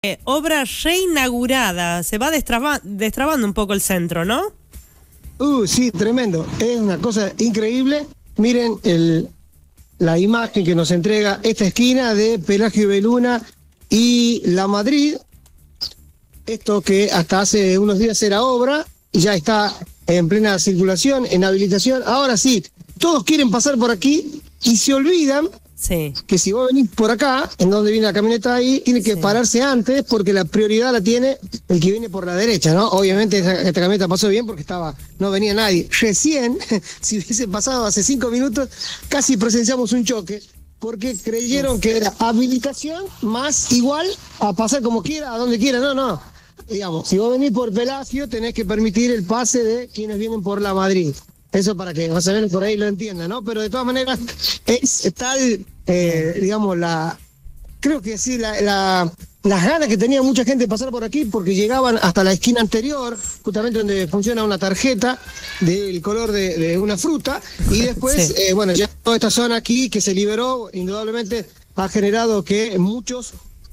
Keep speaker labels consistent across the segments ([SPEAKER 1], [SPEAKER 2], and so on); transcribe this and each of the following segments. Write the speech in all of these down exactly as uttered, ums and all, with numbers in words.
[SPEAKER 1] Eh, obra reinaugurada, se va destraba, destrabando un poco el centro, ¿no?
[SPEAKER 2] Uh, sí, tremendo. Es una cosa increíble. Miren el, la imagen que nos entrega esta esquina de Pelagio Beluna y La Madrid. Esto que hasta hace unos días era obra y ya está en plena circulación, en habilitación. Ahora sí, todos quieren pasar por aquí y se olvidan
[SPEAKER 1] sí.
[SPEAKER 2] que si vos venís por acá, en donde viene la camioneta ahí, tiene que sí. pararse antes porque la prioridad la tiene el que viene por la derecha, ¿no? Obviamente esta, esta camioneta pasó bien porque estaba no venía nadie. Recién, si hubiese pasado hace cinco minutos, casi presenciamos un choque porque creyeron que era habilitación más igual a pasar como quiera, a donde quiera. No, no. Digamos, si vos venís por Pelagio, tenés que permitir el pase de quienes vienen por La Madrid. Eso para que más o menos por ahí lo entiendan, ¿no? Pero de todas maneras, es tal, eh, digamos, la. Creo que sí, la, la, las ganas que tenía mucha gente de pasar por aquí, porque llegaban hasta la esquina anterior, justamente donde funciona una tarjeta del color de, de una fruta, y después, sí. eh, bueno, ya toda esta zona aquí que se liberó, indudablemente ha generado que muchos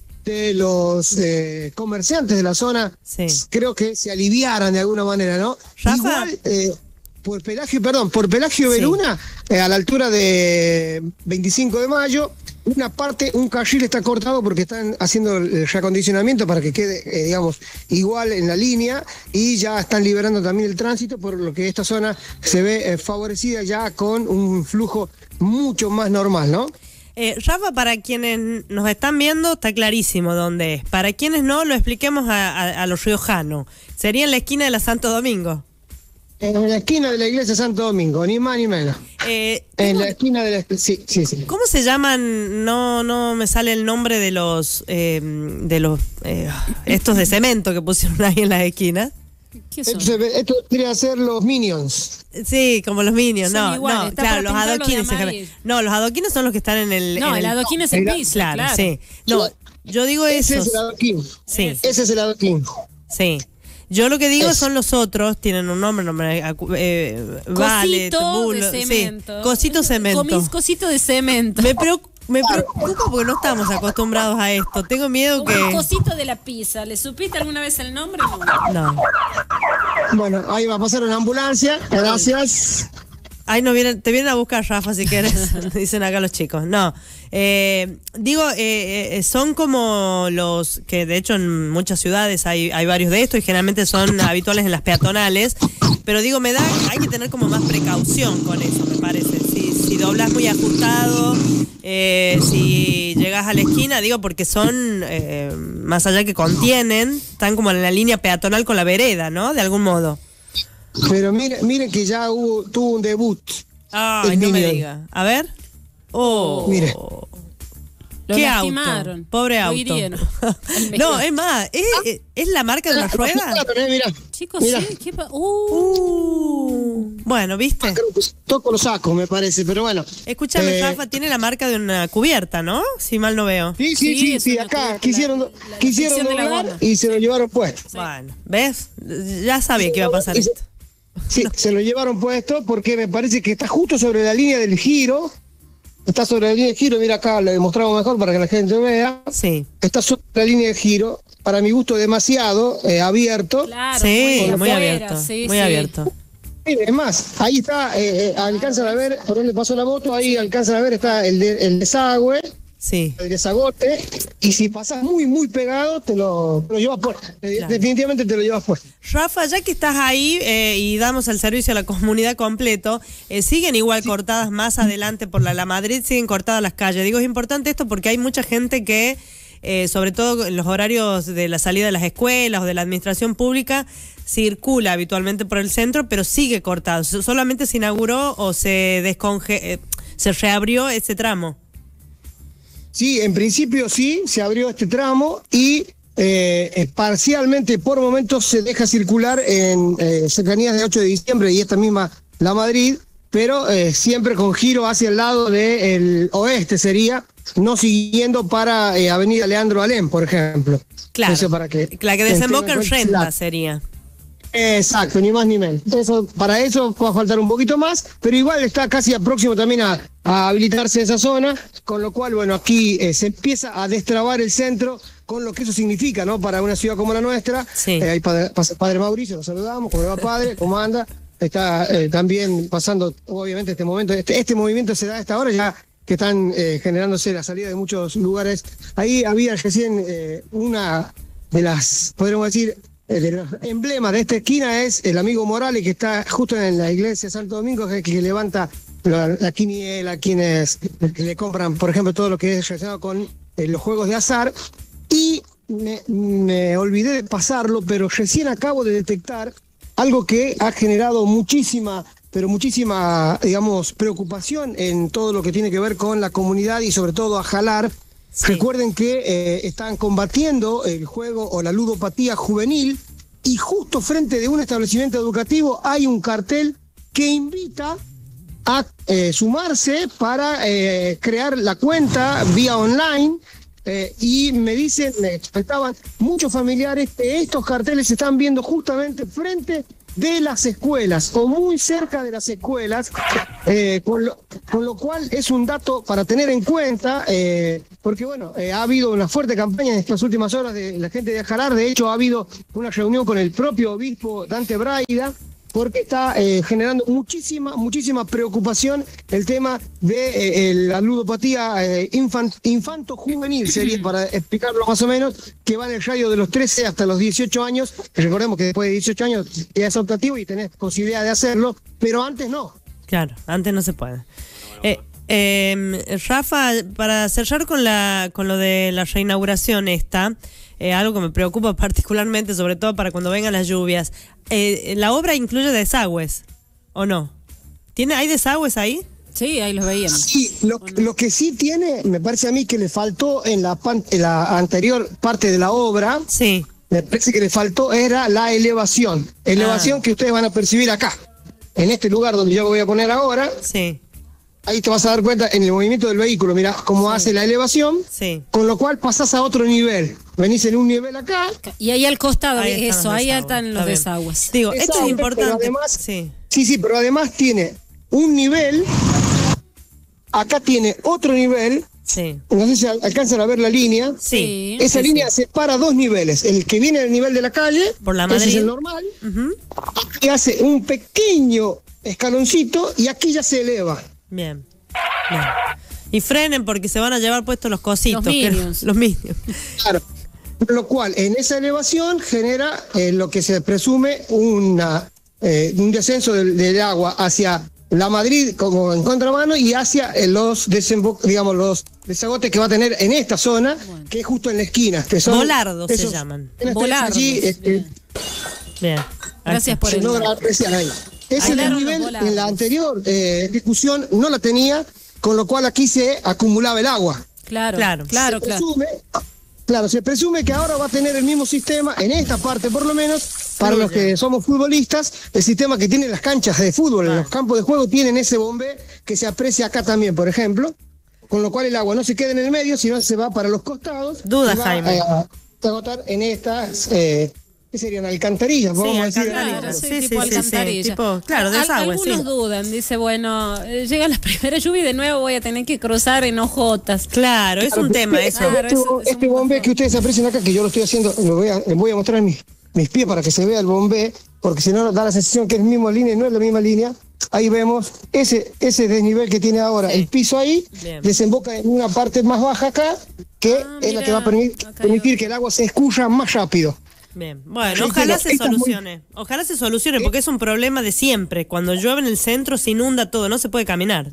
[SPEAKER 2] de los eh, comerciantes de la zona, sí. creo que se aliviaran de alguna manera, ¿no?
[SPEAKER 1] Rafa.
[SPEAKER 2] Igual, eh, por Pelagio, perdón, por Pelagio sí. Beluna, eh, a la altura de veinticinco de mayo, una parte, un carril está cortado porque están haciendo el reacondicionamiento para que quede, eh, digamos, igual en la línea, y ya están liberando también el tránsito, por lo que esta zona se ve eh, favorecida ya con un flujo mucho más normal, ¿no?
[SPEAKER 1] Eh, Rafa, para quienes nos están viendo está clarísimo dónde es. Para quienes no, lo expliquemos a, a, a los riojanos. Sería en la esquina de la Santo Domingo.
[SPEAKER 2] En la esquina de la iglesia Santo Domingo, ni más ni menos.
[SPEAKER 1] Eh,
[SPEAKER 2] en la esquina de la... Sí, sí, sí.
[SPEAKER 1] ¿Cómo se llaman? No no me sale el nombre de los... Eh, de los eh, estos de cemento que pusieron ahí en las esquinas.
[SPEAKER 2] ¿Qué son? Esto, esto quiere hacer los Minions.
[SPEAKER 1] Sí, como los Minions.
[SPEAKER 3] Son
[SPEAKER 1] no,
[SPEAKER 3] iguales,
[SPEAKER 1] no,
[SPEAKER 3] está
[SPEAKER 1] claro,
[SPEAKER 3] para
[SPEAKER 1] los adoquines.
[SPEAKER 3] los
[SPEAKER 1] no, los adoquines son los que están en el...
[SPEAKER 3] No,
[SPEAKER 1] en
[SPEAKER 3] el,
[SPEAKER 1] el
[SPEAKER 3] adoquín es el piso,
[SPEAKER 1] claro,
[SPEAKER 3] claro.
[SPEAKER 1] sí. No, yo digo
[SPEAKER 2] ese
[SPEAKER 1] esos.
[SPEAKER 2] es el adoquín.
[SPEAKER 1] Sí.
[SPEAKER 2] Ese es el adoquín.
[SPEAKER 1] Sí. Yo lo que digo
[SPEAKER 2] es.
[SPEAKER 1] son los otros, tienen un nombre, nombre eh, Valet, Bulo,
[SPEAKER 3] de cemento.
[SPEAKER 1] Sí, cosito cemento.
[SPEAKER 3] Comis cosito de cemento.
[SPEAKER 1] Me preocupa. Me preocupa porque no estamos acostumbrados a esto. Tengo miedo que...
[SPEAKER 3] Un cosito de la pizza. ¿Le supiste alguna vez el nombre?
[SPEAKER 1] No. No.
[SPEAKER 2] Bueno, ahí va a pasar una ambulancia. Gracias.
[SPEAKER 1] Ahí nos vienen, te vienen a buscar, Rafa, si quieres. Dicen acá los chicos. No. Eh, digo, eh, eh, son como los que de hecho en muchas ciudades hay, hay varios de estos y generalmente son habituales en las peatonales. Pero digo, me da, hay que tener como más precaución con eso, me parece. Si, si doblas muy ajustado, eh, si llegas a la esquina, digo, porque son, eh, más allá que contienen, están como en la línea peatonal con la vereda, ¿no? De algún modo.
[SPEAKER 2] Pero miren, miren que ya hubo, tuvo un debut.
[SPEAKER 1] Ay, no me diga. A ver. Oh.
[SPEAKER 2] Mire.
[SPEAKER 3] Lo
[SPEAKER 1] ¿Qué
[SPEAKER 3] lastimaron?
[SPEAKER 1] Auto? Pobre
[SPEAKER 3] lo
[SPEAKER 1] auto. No, es más, ¿es, es, ¿es la marca de una rueda?
[SPEAKER 2] Mira.
[SPEAKER 3] Chicos,
[SPEAKER 2] Mirá.
[SPEAKER 3] sí, ¿qué pa- uh.
[SPEAKER 1] Uh. Bueno, ¿viste?
[SPEAKER 2] Creo que toco los sacos, me parece, pero bueno.
[SPEAKER 1] Escúchame,
[SPEAKER 2] eh,
[SPEAKER 1] Rafa, tiene la marca de una cubierta, ¿no? Si mal no veo.
[SPEAKER 2] Sí, sí, sí,
[SPEAKER 3] Sí,
[SPEAKER 2] sí,
[SPEAKER 3] es una
[SPEAKER 2] acá
[SPEAKER 3] cubierta,
[SPEAKER 2] quisieron,
[SPEAKER 3] la- la
[SPEAKER 2] quisieron
[SPEAKER 3] sección de la
[SPEAKER 2] doblar
[SPEAKER 3] goma.
[SPEAKER 2] y se lo llevaron puesto.
[SPEAKER 3] Sí.
[SPEAKER 1] Bueno, ¿ves? Ya sabía que iba a pasar
[SPEAKER 2] Y se-
[SPEAKER 1] esto.
[SPEAKER 2] Sí, no. Se lo llevaron puesto porque me parece que está justo sobre la línea del giro. Está sobre la línea de giro, mira acá, lo demostramos mejor para que la gente vea.
[SPEAKER 1] Sí.
[SPEAKER 2] Está sobre la línea de giro, para mi gusto demasiado eh, abierto.
[SPEAKER 3] Claro,
[SPEAKER 1] Sí,
[SPEAKER 3] muy,
[SPEAKER 1] muy
[SPEAKER 3] afuera,
[SPEAKER 1] abierto.
[SPEAKER 3] sí,
[SPEAKER 1] Muy
[SPEAKER 3] sí.
[SPEAKER 1] abierto.
[SPEAKER 2] Mire, es más, ahí está, eh, eh, alcanzan a ver por dónde pasó la moto, ahí alcanzan a ver, está el, de, el desagüe,
[SPEAKER 1] Sí.
[SPEAKER 2] el desagote, y si pasas muy, muy pegado, te lo, te lo llevas puesto.
[SPEAKER 1] Claro.
[SPEAKER 2] Definitivamente te lo llevas puesto.
[SPEAKER 1] Rafa, ya que estás ahí eh, y damos el servicio a la comunidad completo, eh, siguen igual sí. cortadas más adelante por la La Madrid, siguen cortadas las calles. Digo, es importante esto porque hay mucha gente que, eh, sobre todo en los horarios de la salida de las escuelas o de la administración pública, circula habitualmente por el centro, pero sigue cortado. Solamente se inauguró o se desconge eh, se reabrió ese tramo.
[SPEAKER 2] Sí, en principio sí, se abrió este tramo y eh, parcialmente por momentos se deja circular en eh, cercanías de ocho de diciembre y esta misma La Madrid, pero eh, siempre con giro hacia el lado del oeste sería, no siguiendo para eh, Avenida Leandro Alem, por ejemplo.
[SPEAKER 1] Claro,
[SPEAKER 2] eso para que,
[SPEAKER 1] la que desemboca en Renta sería.
[SPEAKER 2] Exacto, ni más ni menos. Eso, para eso va a faltar un poquito más, pero igual está casi a próximo también a, a habilitarse esa zona, con lo cual, bueno, aquí eh, se empieza a destrabar el centro con lo que eso significa, ¿no? Para una ciudad como la nuestra.
[SPEAKER 1] Sí.
[SPEAKER 2] Eh, hay padre, padre Mauricio, lo saludamos, ¿cómo le va, padre? ¿Cómo anda? Está eh, también pasando, obviamente, este momento. Este, este movimiento se da a esta hora ya que están eh, generándose la salida de muchos lugares. Ahí había recién eh, una de las, podríamos decir, eh, de los emblemas de esta esquina es el amigo Morales, que está justo en la iglesia de Santo Domingo, que, que levanta la, la quiniela, quienes que le compran, por ejemplo, todo lo que es relacionado con eh, los juegos de azar. Y me, me olvidé de pasarlo, pero recién acabo de detectar algo que ha generado muchísima, pero muchísima, digamos, preocupación en todo lo que tiene que ver con la comunidad y sobre todo a Jalar. Sí. Recuerden que eh, están combatiendo el juego o la ludopatía juvenil y justo frente de un establecimiento educativo hay un cartel que invita a eh, sumarse para eh, crear la cuenta vía online. Eh, y me dicen, me explicaban muchos familiares que estos carteles se están viendo justamente frente de las escuelas o muy cerca de las escuelas, eh, con, lo, con lo cual es un dato para tener en cuenta, eh, porque bueno, eh, ha habido una fuerte campaña en estas últimas horas de la gente de Jalar. De hecho ha habido una reunión con el propio obispo Dante Braida, porque está eh, generando muchísima, muchísima preocupación el tema de eh, la ludopatía eh, infant, infanto-juvenil, sería para explicarlo más o menos, que va en el radio de los trece hasta los dieciocho años. Recordemos que después de dieciocho años ya es optativo y tenés posibilidad de hacerlo, pero antes no.
[SPEAKER 1] Claro, antes no se puede. Eh, eh, Rafa, para cerrar con, la, con lo de la reinauguración esta, Eh, algo que me preocupa particularmente, sobre todo para cuando vengan las lluvias. Eh, ¿La obra incluye desagües o no? ¿Tiene, ¿Hay desagües ahí?
[SPEAKER 3] Sí, ahí los veíamos.
[SPEAKER 2] Sí, lo, lo que sí tiene, me parece a mí que le faltó en la, pan, en la anterior parte de la obra,
[SPEAKER 1] sí.
[SPEAKER 2] Me parece que le faltó era la elevación. Elevación ah. que ustedes van a percibir acá, en este lugar donde yo voy a poner ahora.
[SPEAKER 1] Sí.
[SPEAKER 2] Ahí te vas a dar cuenta en el movimiento del vehículo, mirá cómo sí. hace la elevación,
[SPEAKER 1] sí.
[SPEAKER 2] con lo cual pasás a otro nivel. Venís en un nivel acá.
[SPEAKER 3] Y ahí al costado,
[SPEAKER 1] ahí
[SPEAKER 3] eso, ahí están los desagües.
[SPEAKER 1] Digo, esto
[SPEAKER 2] Desagüe,
[SPEAKER 1] es importante.
[SPEAKER 2] Además,
[SPEAKER 1] sí.
[SPEAKER 2] sí, sí, pero además tiene un nivel, acá tiene otro nivel.
[SPEAKER 1] Sí.
[SPEAKER 2] No sé si alcanzan a ver la línea.
[SPEAKER 1] Sí.
[SPEAKER 2] Esa
[SPEAKER 1] sí,
[SPEAKER 2] línea
[SPEAKER 1] sí.
[SPEAKER 2] separa dos niveles. El que viene del nivel de la calle,
[SPEAKER 1] por la Madrid.
[SPEAKER 2] ese es el normal.
[SPEAKER 1] Uh-huh.
[SPEAKER 2] Aquí hace un pequeño escaloncito y aquí ya se eleva.
[SPEAKER 1] Bien. Bien. Y frenen porque se van a llevar puestos los cositos.
[SPEAKER 3] Los minions.
[SPEAKER 1] Que, los minions.
[SPEAKER 2] Claro. Lo cual, en esa elevación genera eh, lo que se presume una, eh, un descenso del, del agua hacia la Madrid como en contramano y hacia eh, los desembo digamos los desagotes que va a tener en esta zona, bueno. que es justo en la esquina. Que son
[SPEAKER 1] Volardos
[SPEAKER 2] esos,
[SPEAKER 1] se llaman.
[SPEAKER 3] Volardos.
[SPEAKER 2] Allí, este,
[SPEAKER 3] Bien.
[SPEAKER 1] Bien.
[SPEAKER 3] Gracias por
[SPEAKER 2] se
[SPEAKER 3] el
[SPEAKER 2] logra apreciar ahí. Ese nivel en la anterior eh, discusión no la tenía, con lo cual aquí se acumulaba el agua.
[SPEAKER 3] Claro,
[SPEAKER 1] claro,
[SPEAKER 3] claro,
[SPEAKER 2] se
[SPEAKER 3] claro.
[SPEAKER 2] Presume, claro, se presume que ahora va a tener el mismo sistema, en esta parte por lo menos, para sí, los que somos futbolistas, el sistema que tienen las canchas de fútbol, ah. en los campos de juego tienen ese bombé que se aprecia acá también, por ejemplo, con lo cual el agua no se queda en el medio, sino se va para los costados.
[SPEAKER 1] Duda, Jaime.
[SPEAKER 2] A, a agotar en estas... Eh, ¿Qué serían? Alcantarillas, podemos
[SPEAKER 1] sí,
[SPEAKER 2] decir.
[SPEAKER 3] Claro, sí,
[SPEAKER 1] sí,
[SPEAKER 3] tipo
[SPEAKER 1] sí,
[SPEAKER 3] alcantarilla.
[SPEAKER 1] Sí, tipo, claro, desagüe,
[SPEAKER 3] Algunos
[SPEAKER 1] sí.
[SPEAKER 3] dudan, dice, bueno, eh, llega la primera lluvia y de nuevo voy a tener que cruzar en hojotas.
[SPEAKER 1] Claro, es un tema
[SPEAKER 2] este,
[SPEAKER 1] eso.
[SPEAKER 3] Claro,
[SPEAKER 2] este
[SPEAKER 3] eso,
[SPEAKER 2] este bombé que ustedes aprecian acá, que yo lo estoy haciendo, lo voy a, les voy a mostrar mis, mis pies para que se vea el bombé, porque si no da la sensación que es la misma línea y no es la misma línea. Ahí vemos ese, ese desnivel que tiene ahora sí. el piso ahí, bien. Desemboca en una parte más baja acá, que ah, es mira, la que va a permitir, permitir que el agua se escurra más rápido.
[SPEAKER 1] Bien, bueno, ojalá se solucione, ojalá se solucione, porque es un problema de siempre. Cuando llueve en el centro se inunda todo, no se puede caminar.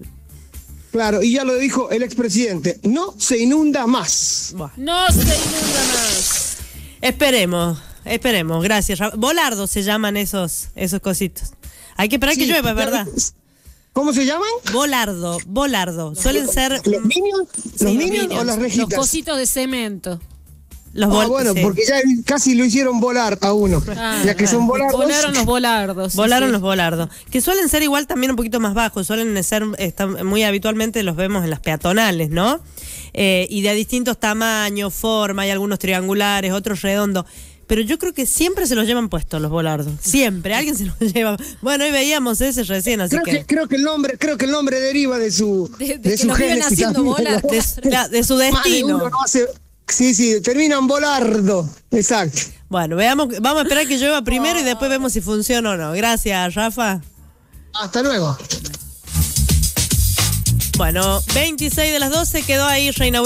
[SPEAKER 2] Claro, y ya lo dijo el expresidente, no se inunda más.
[SPEAKER 3] Bueno. No se inunda más.
[SPEAKER 1] Esperemos, esperemos, gracias. Volardo se llaman esos, esos cositos. Hay que esperar sí, que llueva, es verdad.
[SPEAKER 2] ¿Cómo se llaman?
[SPEAKER 1] Volardo, volardo. Suelen ser...
[SPEAKER 2] ¿Los minions? ¿Los, sí, minions, minions o las rejitas?
[SPEAKER 3] Los cositos de cemento.
[SPEAKER 2] Los ah, bueno, sí. porque ya casi lo hicieron volar a uno. Ah, ya que son volardos.
[SPEAKER 3] Volaron los volardos.
[SPEAKER 1] Volaron
[SPEAKER 3] sí.
[SPEAKER 1] los volardos. Que suelen ser igual también un poquito más bajos. Suelen ser, están, muy habitualmente los vemos en las peatonales, ¿no? Eh, y de distintos tamaños, forma, hay algunos triangulares, otros redondos. Pero yo creo que siempre se los llevan puestos los volardos. Siempre, alguien se los lleva. Bueno, hoy veíamos ese recién, así
[SPEAKER 2] creo que, que... Creo que el nombre, creo que el nombre deriva de su...
[SPEAKER 3] De, de,
[SPEAKER 2] de
[SPEAKER 3] que
[SPEAKER 2] su
[SPEAKER 3] los viven haciendo volar.
[SPEAKER 1] De, de, de su destino.
[SPEAKER 2] Uno no hace, Sí, sí, terminan volardo. Exacto.
[SPEAKER 1] Bueno, veamos, vamos a esperar que llueva primero y después vemos si funciona o no. Gracias, Rafa.
[SPEAKER 2] Hasta luego.
[SPEAKER 1] Bueno, veintiséis de las doce quedó ahí reinaugurado.